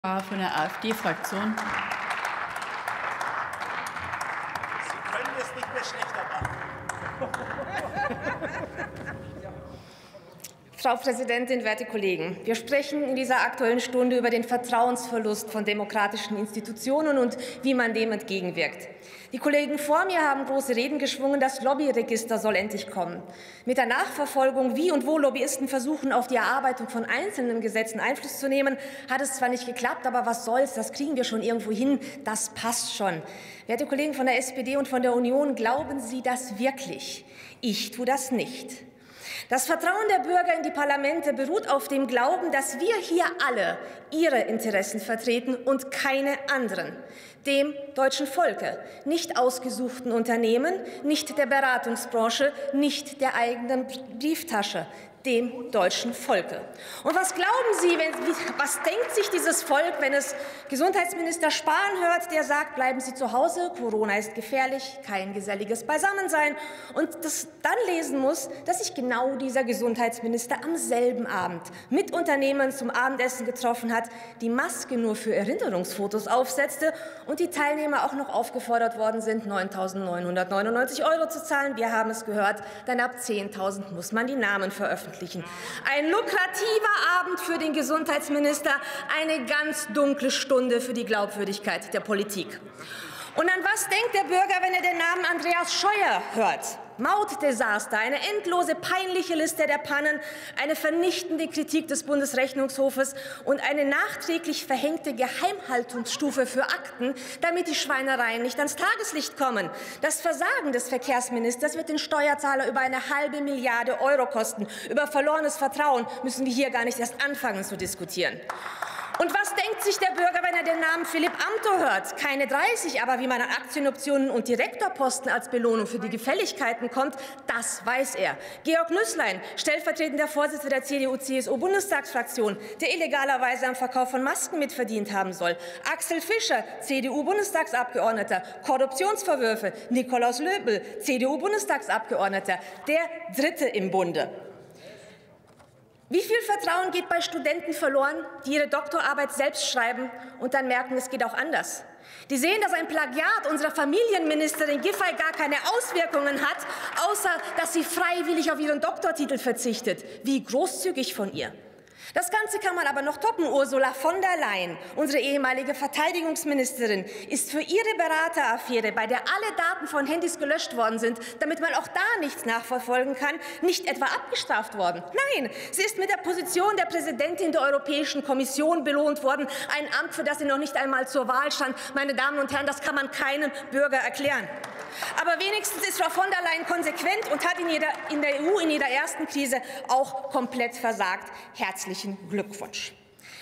Von der AfD-Fraktion. Sie können es nicht mehr schlechter machen. Frau Präsidentin, werte Kollegen! Wir sprechen in dieser Aktuellen Stunde über den Vertrauensverlust von demokratischen Institutionen und wie man dem entgegenwirkt. Die Kollegen vor mir haben große Reden geschwungen, das Lobbyregister soll endlich kommen. Mit der Nachverfolgung, wie und wo Lobbyisten versuchen, auf die Erarbeitung von einzelnen Gesetzen Einfluss zu nehmen, hat es zwar nicht geklappt, aber was soll's, das kriegen wir schon irgendwo hin, das passt schon. Werte Kollegen von der SPD und von der Union, glauben Sie das wirklich? Ich tue das nicht. Das Vertrauen der Bürger in die Parlamente beruht auf dem Glauben, dass wir hier alle ihre Interessen vertreten und keine anderen. Dem deutschen Volke, nicht ausgesuchten Unternehmen, nicht der Beratungsbranche, nicht der eigenen Brieftasche, dem deutschen Volke. Und was glauben Sie, was denkt sich dieses Volk, wenn es Gesundheitsminister Spahn hört, der sagt, bleiben Sie zu Hause, Corona ist gefährlich, kein geselliges Beisammensein, und das dann lesen muss, dass sich genau dieser Gesundheitsminister am selben Abend mit Unternehmern zum Abendessen getroffen hat, die Maske nur für Erinnerungsfotos aufsetzte und die Teilnehmer auch noch aufgefordert worden sind, 9.999 € zu zahlen. Wir haben es gehört, denn ab 10.000 muss man die Namen veröffentlichen. Ein lukrativer Abend für den Gesundheitsminister, eine ganz dunkle Stunde für die Glaubwürdigkeit der Politik. Und an was denkt der Bürger, wenn er den Namen Andreas Scheuer hört? Mautdesaster, eine endlose, peinliche Liste der Pannen, eine vernichtende Kritik des Bundesrechnungshofes und eine nachträglich verhängte Geheimhaltungsstufe für Akten, damit die Schweinereien nicht ans Tageslicht kommen. Das Versagen des Verkehrsministers wird den Steuerzahler über 1,5 Milliarde € kosten. Über verlorenes Vertrauen müssen wir hier gar nicht erst anfangen zu diskutieren. Und was denkt sich der Bürger, wenn er den Namen Philipp Amthor hört? Keine 30, aber wie man an Aktienoptionen und Direktorposten als Belohnung für die Gefälligkeiten kommt, das weiß er. Georg Nüßlein, stellvertretender Vorsitzender der CDU-CSU-Bundestagsfraktion, der illegalerweise am Verkauf von Masken mitverdient haben soll. Axel Fischer, CDU-Bundestagsabgeordneter, Korruptionsvorwürfe. Nikolaus Löbel, CDU-Bundestagsabgeordneter, der Dritte im Bunde. Wie viel Vertrauen geht bei Studenten verloren, die ihre Doktorarbeit selbst schreiben und dann merken, es geht auch anders? Die sehen, dass ein Plagiat unserer Familienministerin Giffey gar keine Auswirkungen hat, außer dass sie freiwillig auf ihren Doktortitel verzichtet. Wie großzügig von ihr. Das Ganze kann man aber noch toppen. Ursula von der Leyen, unsere ehemalige Verteidigungsministerin, ist für ihre Berateraffäre, bei der alle Daten von Handys gelöscht worden sind, damit man auch da nichts nachverfolgen kann, nicht etwa abgestraft worden. Nein, sie ist mit der Position der Präsidentin der Europäischen Kommission belohnt worden, ein Amt, für das sie noch nicht einmal zur Wahl stand. Meine Damen und Herren, das kann man keinem Bürger erklären. Aber wenigstens ist Frau von der Leyen konsequent und hat in der EU in ihrer ersten Krise auch komplett versagt. Herzlichen Glückwunsch.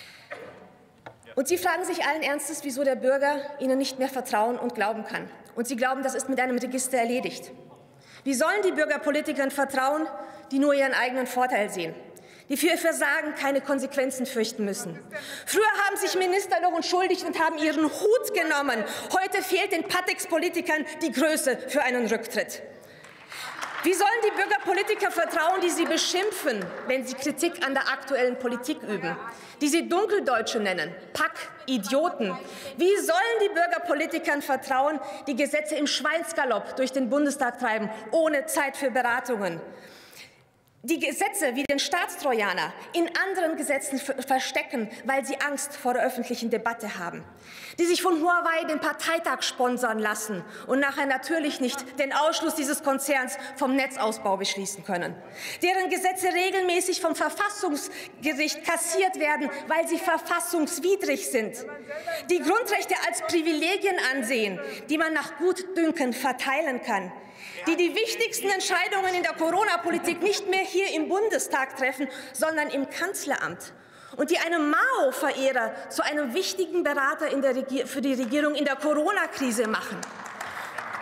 Und Sie fragen sich allen Ernstes, wieso der Bürger Ihnen nicht mehr vertrauen und glauben kann. Und Sie glauben, das ist mit einem Register erledigt. Wie sollen die Bürger Politikern vertrauen, die nur ihren eigenen Vorteil sehen, die für ihr Versagen keine Konsequenzen fürchten müssen? Früher haben sich Minister noch entschuldigt und haben ihren Hut genommen. Heute fehlt den Patex-Politikern die Größe für einen Rücktritt. Wie sollen die Bürger Politiker vertrauen, die sie beschimpfen, wenn sie Kritik an der aktuellen Politik üben, die sie Dunkeldeutsche nennen, Pack, Idioten? Wie sollen die Bürger Politikern vertrauen, die Gesetze im Schweinsgalopp durch den Bundestag treiben, ohne Zeit für Beratungen? Die Gesetze wie den Staatstrojaner in anderen Gesetzen verstecken, weil sie Angst vor der öffentlichen Debatte haben. Die sich von Huawei den Parteitag sponsern lassen und nachher natürlich nicht den Ausschluss dieses Konzerns vom Netzausbau beschließen können. Deren Gesetze regelmäßig vom Verfassungsgericht kassiert werden, weil sie verfassungswidrig sind. Die Grundrechte als Privilegien ansehen, die man nach Gutdünken verteilen kann. Die wichtigsten Entscheidungen in der Corona-Politik nicht mehr hier im Bundestag treffen, sondern im Kanzleramt. Und die einen Mao-Verehrer zu einem wichtigen Berater für die Regierung in der Corona-Krise machen.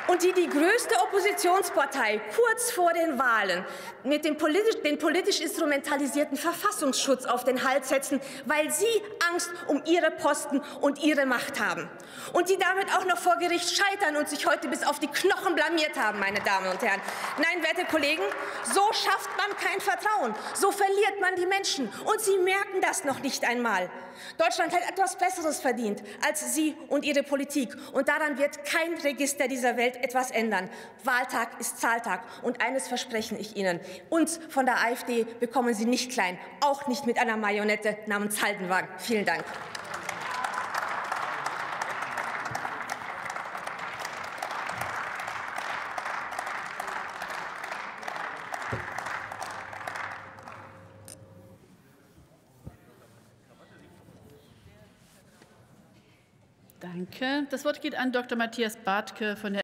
und die größte Oppositionspartei kurz vor den Wahlen mit den politisch instrumentalisierten Verfassungsschutz auf den Hals setzen, weil sie Angst um ihre Posten und ihre Macht haben. Und die damit auch noch vor Gericht scheitern und sich heute bis auf die Knochen blamiert haben, meine Damen und Herren. Nein, werte Kollegen, so schafft man kein Vertrauen. So verliert man die Menschen. Und Sie merken das noch nicht einmal. Deutschland hat etwas Besseres verdient als Sie und Ihre Politik. Und daran wird kein Register dieser Welt etwas ändern. Wahltag ist Zahltag. Und eines verspreche ich Ihnen. Uns von der AfD bekommen Sie nicht klein. Auch nicht mit einer Marionette namens Haldenwang. Vielen Dank. Danke. Das Wort geht an Dr. Matthias Bartke von der